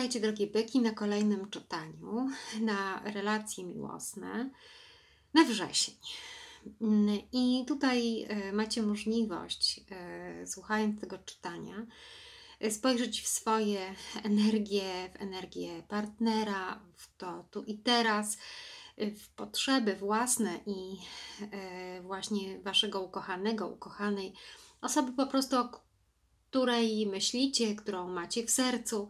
Witajcie, drogie byki, na kolejnym czytaniu na relacje miłosne na wrzesień. I tutaj macie możliwość, słuchając tego czytania, spojrzeć w swoje energie, w energię partnera, w to tu i teraz, w potrzeby własne i właśnie waszego ukochanego, ukochanej osoby po prostu, o której myślicie, którą macie w sercu.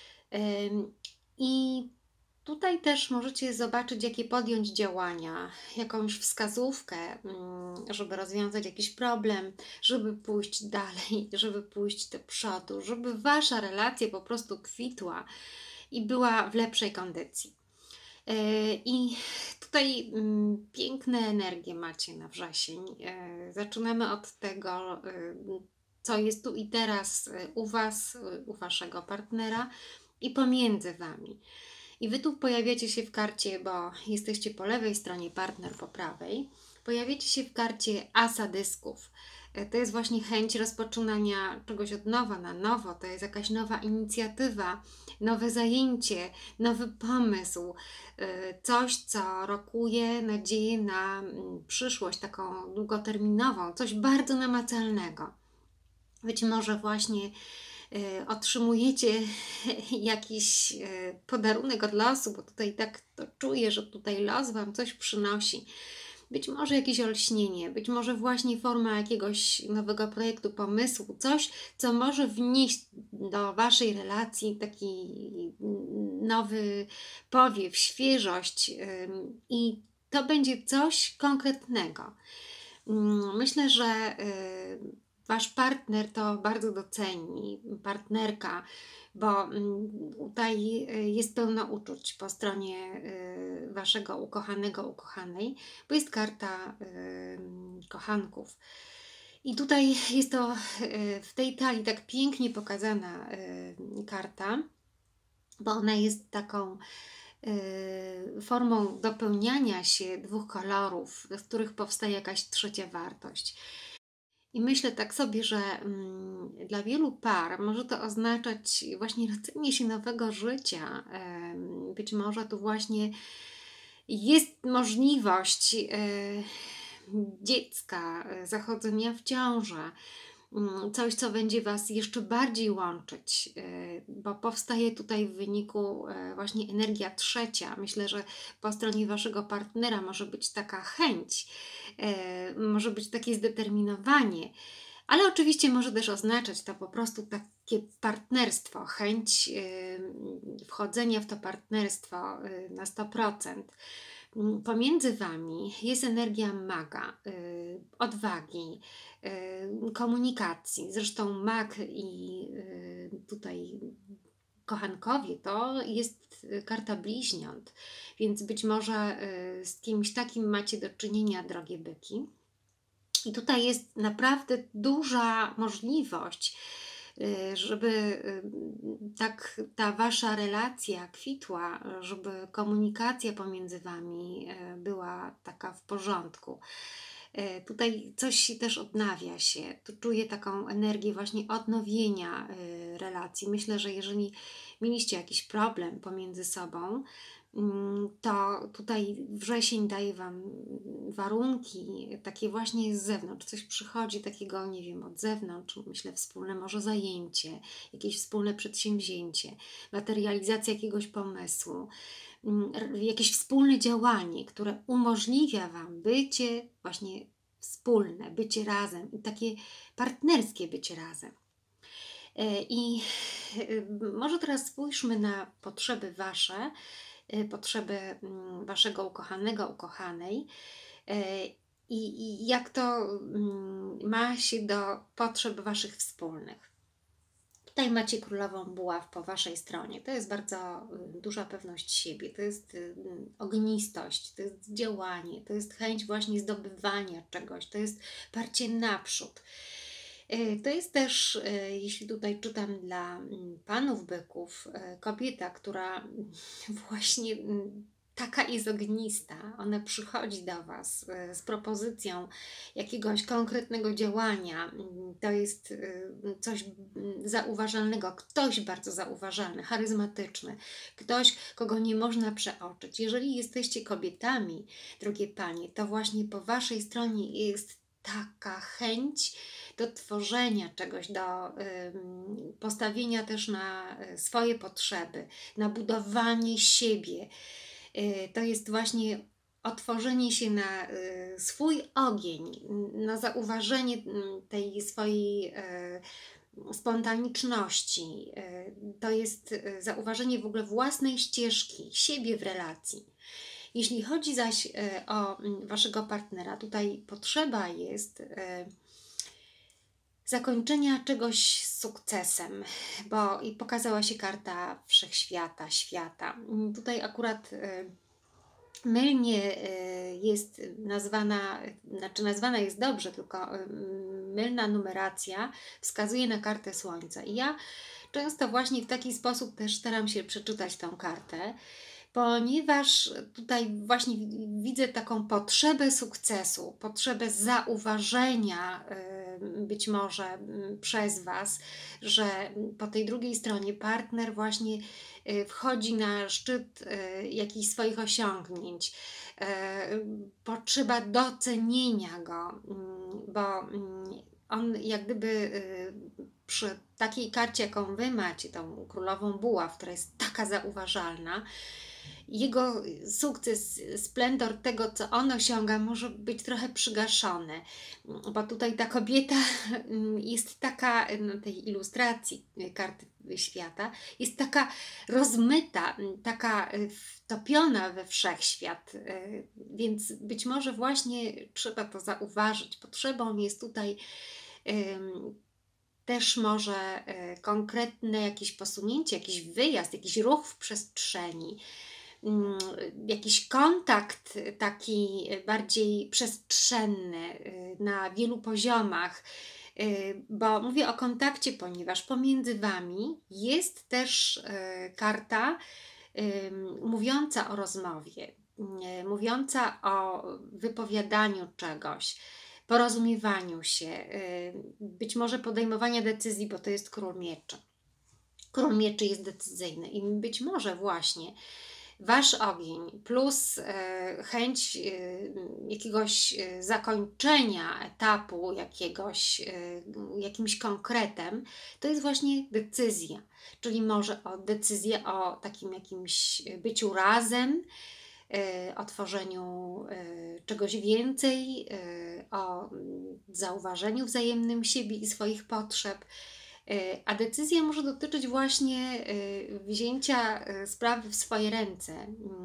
I tutaj też możecie zobaczyć, jakie podjąć działania, jakąś wskazówkę, żeby rozwiązać jakiś problem, żeby pójść dalej, żeby pójść do przodu, żeby wasza relacja po prostu kwitła i była w lepszej kondycji. I tutaj piękne energie macie na wrzesień. Zaczynamy od tego, co jest tu i teraz u was, u waszego partnera i pomiędzy wami. I wy tu pojawiacie się w karcie, bo jesteście po lewej stronie, partner po prawej. Pojawiacie się w karcie asa dysków. To jest właśnie chęć rozpoczynania czegoś od nowa, na nowo. To jest jakaś nowa inicjatywa, nowe zajęcie, nowy pomysł. Coś, co rokuje nadzieję na przyszłość taką długoterminową, coś bardzo namacalnego. Być może właśnie otrzymujecie jakiś podarunek od losu, bo tutaj tak to czuję, że tutaj los Wam coś przynosi. Być może jakieś olśnienie, być może właśnie forma jakiegoś nowego projektu, pomysłu, coś, co może wnieść do Waszej relacji taki nowy powiew, świeżość i to będzie coś konkretnego. Myślę, że Wasz partner to bardzo doceni, partnerka, bo tutaj jest pełno uczuć po stronie Waszego ukochanego, ukochanej, bo jest karta kochanków. I tutaj jest to w tej talii tak pięknie pokazana karta, bo ona jest taką formą dopełniania się dwóch kolorów, z których powstaje jakaś trzecia wartość. I myślę tak sobie, że dla wielu par może to oznaczać właśnie rodzenie się nowego życia. Być może tu właśnie jest możliwość dziecka, zachodzenia w ciążę. Coś, co będzie Was jeszcze bardziej łączyć, bo powstaje tutaj w wyniku właśnie energia trzecia. Myślę, że po stronie Waszego partnera może być taka chęć, może być takie zdeterminowanie, ale oczywiście może też oznaczać to po prostu takie partnerstwo, chęć wchodzenia w to partnerstwo na 100%. Pomiędzy Wami jest energia maga, odwagi, komunikacji. Zresztą mag i tutaj kochankowie to jest karta bliźniąt, więc być może z kimś takim macie do czynienia, drogie byki. I tutaj jest naprawdę duża możliwość, żeby tak ta Wasza relacja kwitła, żeby komunikacja pomiędzy Wami była taka w porządku. Tutaj coś też odnawia się. Tu czuję taką energię właśnie odnowienia relacji. Myślę, że jeżeli mieliście jakiś problem pomiędzy sobą, to tutaj wrzesień daje Wam warunki takie właśnie z zewnątrz. Coś przychodzi takiego, nie wiem, od zewnątrz. Myślę, wspólne może zajęcie, jakieś wspólne przedsięwzięcie, materializacja jakiegoś pomysłu, jakieś wspólne działanie, które umożliwia Wam bycie właśnie wspólne, bycie razem i takie partnerskie bycie razem. I może teraz spójrzmy na potrzeby Wasze, potrzeby Waszego ukochanego, ukochanej i jak to ma się do potrzeb Waszych wspólnych. Tutaj macie królową buław po Waszej stronie. To jest bardzo duża pewność siebie, to jest ognistość, to jest działanie, to jest chęć właśnie zdobywania czegoś, to jest parcie naprzód. To jest też, jeśli tutaj czytam dla panów byków, kobieta, która właśnie taka jest ognista. Ona przychodzi do Was z propozycją jakiegoś konkretnego działania. To jest coś zauważalnego, ktoś bardzo zauważalny, charyzmatyczny, ktoś, kogo nie można przeoczyć. Jeżeli jesteście kobietami, drogie Panie, to właśnie po Waszej stronie jest taka chęć do tworzenia czegoś, do postawienia też na swoje potrzeby, na budowanie siebie. To jest właśnie otworzenie się na swój ogień, na zauważenie tej swojej spontaniczności. To jest zauważenie w ogóle własnej ścieżki, siebie w relacji. Jeśli chodzi zaś o Waszego partnera, tutaj potrzeba jest zakończenia czegoś z sukcesem, bo i pokazała się karta wszechświata, świata. Tutaj akurat mylnie jest nazwana, znaczy nazwana jest dobrze, tylko mylna numeracja wskazuje na kartę Słońca. I ja często właśnie w taki sposób też staram się przeczytać tą kartę, ponieważ tutaj właśnie widzę taką potrzebę sukcesu, potrzebę zauważenia być może przez Was, że po tej drugiej stronie partner właśnie wchodzi na szczyt jakichś swoich osiągnięć. Potrzeba docenienia go, bo on jak gdyby przy takiej karcie, jaką Wy macie, tą królową buław, która jest taka zauważalna, jego sukces, splendor tego, co on osiąga, może być trochę przygaszony, bo tutaj ta kobieta jest taka, na tej ilustracji karty świata, jest taka rozmyta, taka wtopiona we wszechświat, więc być może właśnie trzeba to zauważyć. Potrzebą jest tutaj też może konkretne jakieś posunięcie, jakiś wyjazd, jakiś ruch w przestrzeni, jakiś kontakt taki bardziej przestrzenny na wielu poziomach, bo mówię o kontakcie, ponieważ pomiędzy Wami jest też karta mówiąca o rozmowie, mówiąca o wypowiadaniu czegoś, porozumiewaniu się, być może podejmowania decyzji, bo to jest król mieczy. Król mieczy jest decyzyjny i być może właśnie Wasz ogień plus chęć jakiegoś zakończenia etapu, jakimś konkretem, to jest właśnie decyzja. Czyli może decyzję o takim jakimś byciu razem, o tworzeniu czegoś więcej, o zauważeniu wzajemnym siebie i swoich potrzeb. A decyzja może dotyczyć właśnie wzięcia sprawy w swoje ręce.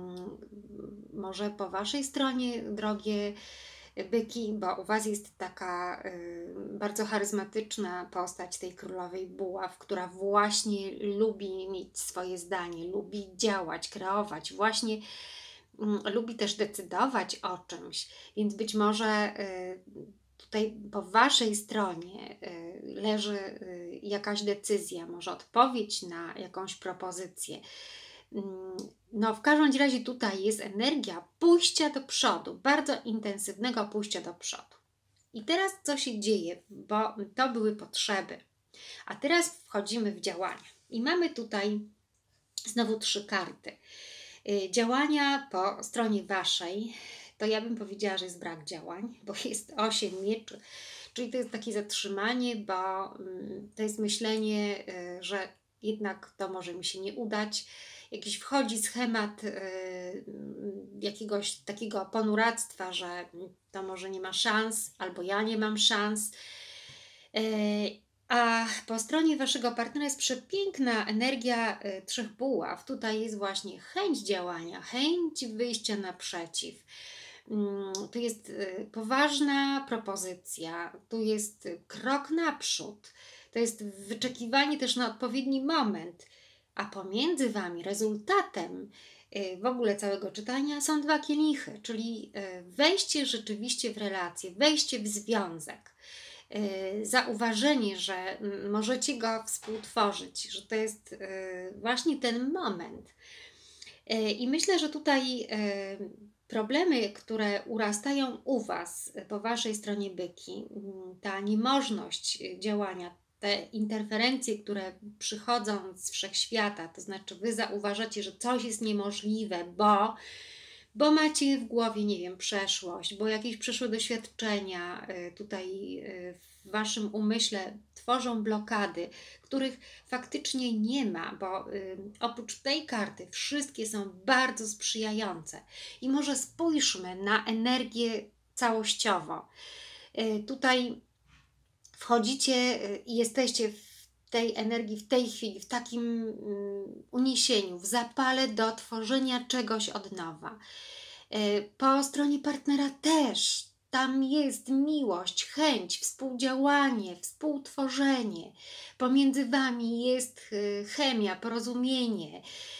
Może po Waszej stronie, drogie byki, bo u Was jest taka bardzo charyzmatyczna postać tej królowej buław, która właśnie lubi mieć swoje zdanie, lubi działać, kreować, właśnie lubi też decydować o czymś, więc być może tutaj po Waszej stronie leży jakaś decyzja, może odpowiedź na jakąś propozycję. No, w każdym razie tutaj jest energia pójścia do przodu, bardzo intensywnego pójścia do przodu. I teraz co się dzieje, bo to były potrzeby. A teraz wchodzimy w działania. I mamy tutaj znowu 3 karty. Działania po stronie Waszej, to ja bym powiedziała, że jest brak działań, bo jest 8 mieczy, czyli to jest takie zatrzymanie, bo to jest myślenie, że jednak to może mi się nie udać. Jakiś wchodzi schemat jakiegoś takiego ponuractwa, że to może nie ma szans, albo ja nie mam szans. A po stronie Waszego partnera jest przepiękna energia 3 buław. Tutaj jest właśnie chęć działania, chęć wyjścia naprzeciw. Tu jest poważna propozycja, tu jest krok naprzód, to jest wyczekiwanie też na odpowiedni moment, a pomiędzy Wami rezultatem w ogóle całego czytania są 2 kielichy, czyli wejście rzeczywiście w relację, wejście w związek. Zauważenie, że możecie go współtworzyć, że to jest właśnie ten moment. I myślę, że tutaj problemy, które urastają u Was, po Waszej stronie byki, ta niemożność działania, te interferencje, które przychodzą z wszechświata, to znaczy Wy zauważacie, że coś jest niemożliwe, bo macie w głowie, nie wiem, przeszłość, bo jakieś przeszłe doświadczenia tutaj w Waszym umyśle tworzą blokady, których faktycznie nie ma, bo oprócz tej karty wszystkie są bardzo sprzyjające. I może spójrzmy na energię całościowo. Tutaj wchodzicie i jesteście w tej energii, w tej chwili, w takim uniesieniu, w zapale do tworzenia czegoś od nowa. Po stronie partnera też. Tam jest miłość, chęć, współdziałanie, współtworzenie. Pomiędzy Wami jest chemia, porozumienie.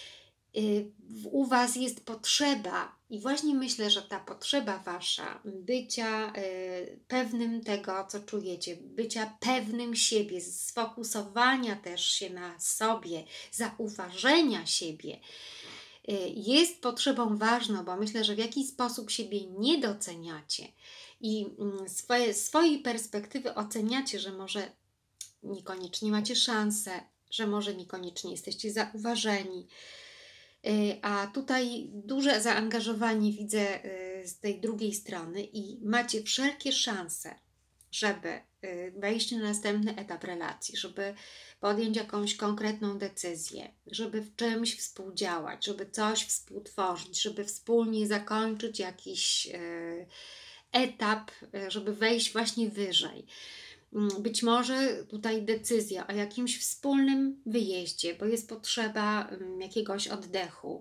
U Was jest potrzeba i właśnie myślę, że ta potrzeba Wasza bycia pewnym tego, co czujecie, bycia pewnym siebie, sfokusowania też się na sobie, zauważenia siebie, jest potrzebą ważną, bo myślę, że w jakiś sposób siebie nie doceniacie i swojej perspektywy oceniacie, że może niekoniecznie macie szansę, że może niekoniecznie jesteście zauważeni. A tutaj duże zaangażowanie widzę z tej drugiej strony i macie wszelkie szanse, żeby wejść na następny etap relacji, żeby podjąć jakąś konkretną decyzję, żeby w czymś współdziałać, żeby coś współtworzyć, żeby wspólnie zakończyć jakiś etap, żeby wejść właśnie wyżej. Być może tutaj decyzja o jakimś wspólnym wyjeździe, bo jest potrzeba jakiegoś oddechu.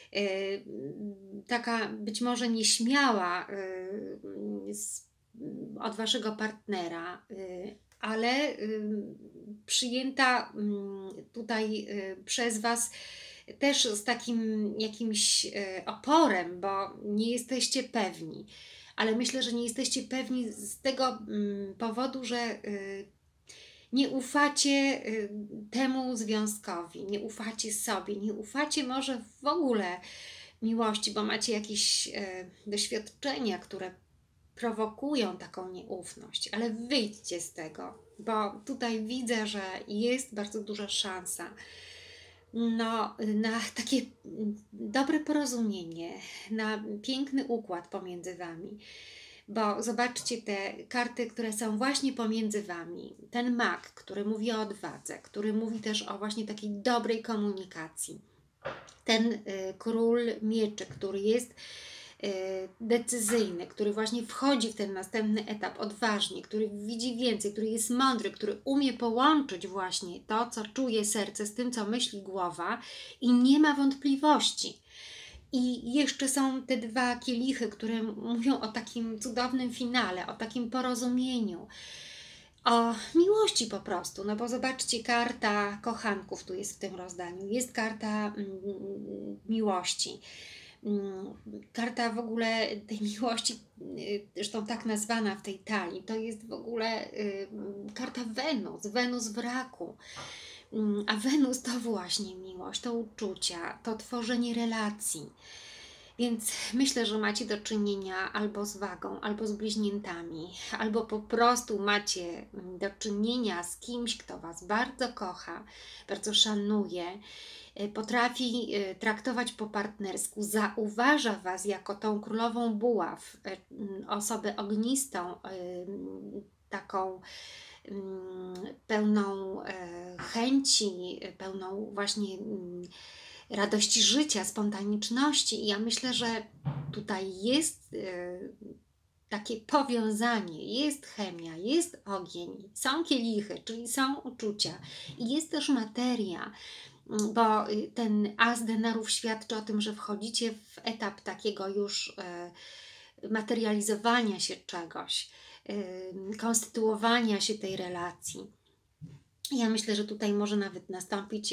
Taka być może nieśmiała od Waszego partnera, ale przyjęta tutaj przez Was też z takim jakimś oporem, bo nie jesteście pewni. Ale myślę, że nie jesteście pewni z tego powodu, że nie ufacie temu związkowi, nie ufacie sobie, nie ufacie może w ogóle miłości, bo macie jakieś doświadczenia, które prowokują taką nieufność, ale wyjdźcie z tego, bo tutaj widzę, że jest bardzo duża szansa na takie dobre porozumienie, na piękny układ pomiędzy Wami. Bo zobaczcie te karty, które są właśnie pomiędzy Wami. Ten mag, który mówi o odwadze, który mówi też o właśnie takiej dobrej komunikacji. Ten król mieczy, który jest decyzyjny, który właśnie wchodzi w ten następny etap odważnie, który widzi więcej, który jest mądry, który umie połączyć właśnie to, co czuje serce z tym, co myśli głowa i nie ma wątpliwości. I jeszcze są te dwa kielichy, które mówią o takim cudownym finale, o takim porozumieniu, o miłości po prostu. No bo zobaczcie, karta kochanków tu jest w tym rozdaniu, jest karta miłości. Karta w ogóle tej miłości, zresztą tak nazwana w tej talii, to jest w ogóle karta Wenus, Wenus w raku. A Wenus to właśnie miłość, to uczucia, to tworzenie relacji. Więc myślę, że macie do czynienia albo z wagą, albo z bliźniętami, albo po prostu macie do czynienia z kimś, kto Was bardzo kocha, bardzo szanuje, potrafi traktować po partnersku, zauważa Was jako tą królową buław, osobę ognistą, taką pełną chęci, pełną właśnie radości życia, spontaniczności. I ja myślę, że tutaj jest takie powiązanie, jest chemia, jest ogień, są kielichy, czyli są uczucia i jest też materia, bo ten as denarów świadczy o tym, że wchodzicie w etap takiego już materializowania się czegoś, konstytuowania się tej relacji. Ja myślę, że tutaj może nawet nastąpić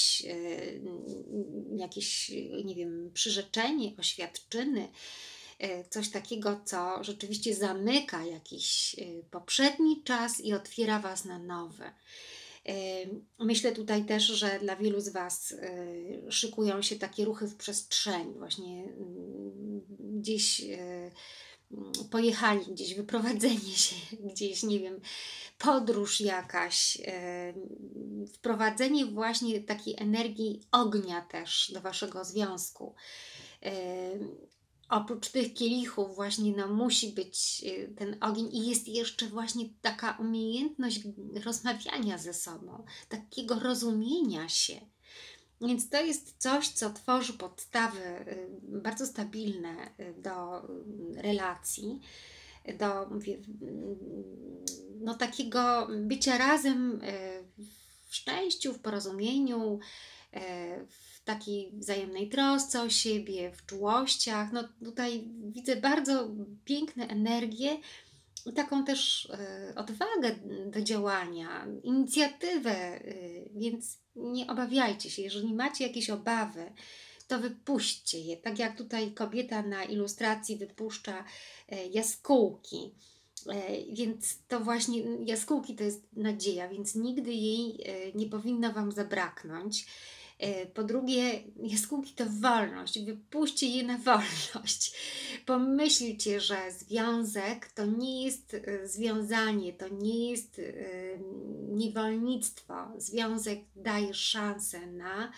jakieś, nie wiem, przyrzeczenie, oświadczyny, coś takiego, co rzeczywiście zamyka jakiś poprzedni czas i otwiera Was na nowe. Myślę tutaj też, że dla wielu z Was szykują się takie ruchy w przestrzeni, właśnie gdzieś pojechali, gdzieś wyprowadzenie się, gdzieś, nie wiem, podróż jakaś, wprowadzenie właśnie takiej energii ognia też do Waszego związku. Oprócz tych kielichów właśnie no, musi być ten ogień i jest jeszcze właśnie taka umiejętność rozmawiania ze sobą, takiego rozumienia się. Więc to jest coś, co tworzy podstawy bardzo stabilne do relacji, do mówię, no, takiego bycia razem w szczęściu, w porozumieniu, w takiej wzajemnej trosce o siebie, w czułościach. No tutaj widzę bardzo piękne energie i taką też odwagę do działania, inicjatywę, więc nie obawiajcie się. Jeżeli macie jakieś obawy, to wypuśćcie je. Tak jak tutaj kobieta na ilustracji wypuszcza jaskółki. Więc to właśnie jaskółki to jest nadzieja, więc nigdy jej nie powinno Wam zabraknąć. Po drugie, jaskółki to wolność, wypuśćcie je na wolność. Pomyślcie, że związek to nie jest związanie, to nie jest niewolnictwo. Związek daje szansę na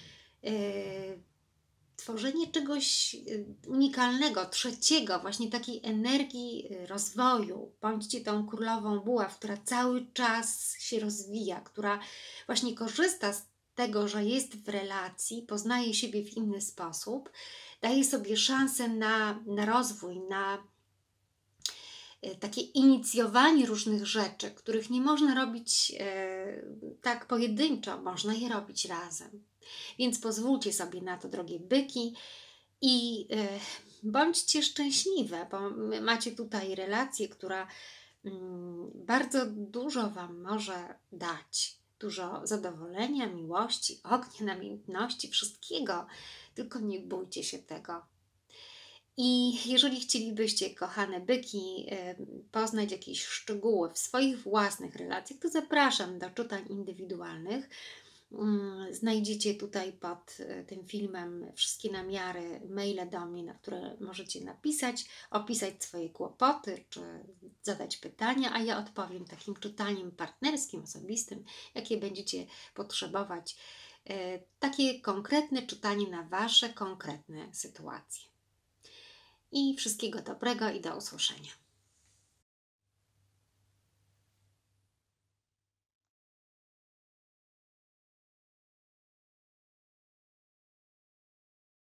tworzenie czegoś unikalnego, trzeciego, właśnie takiej energii rozwoju. Bądźcie tą królową buław, która cały czas się rozwija, która właśnie korzysta z tego, że jest w relacji, poznaje siebie w inny sposób, daje sobie szansę na rozwój, na takie inicjowanie różnych rzeczy, których nie można robić tak pojedynczo, można je robić razem. Więc pozwólcie sobie na to, drogie byki, i bądźcie szczęśliwe, bo macie tutaj relację, która bardzo dużo Wam może dać. Dużo zadowolenia, miłości, ognia, namiętności, wszystkiego. Tylko nie bójcie się tego. I jeżeli chcielibyście, kochane byki, poznać jakieś szczegóły w swoich własnych relacjach, to zapraszam do czytań indywidualnych. Znajdziecie tutaj pod tym filmem wszystkie namiary, maile do mnie, na które możecie napisać, opisać swoje kłopoty, czy zadać pytania, a ja odpowiem takim czytaniem partnerskim, osobistym, jakie będziecie potrzebować. Takie konkretne czytanie na Wasze konkretne sytuacje. I wszystkiego dobrego i do usłyszenia.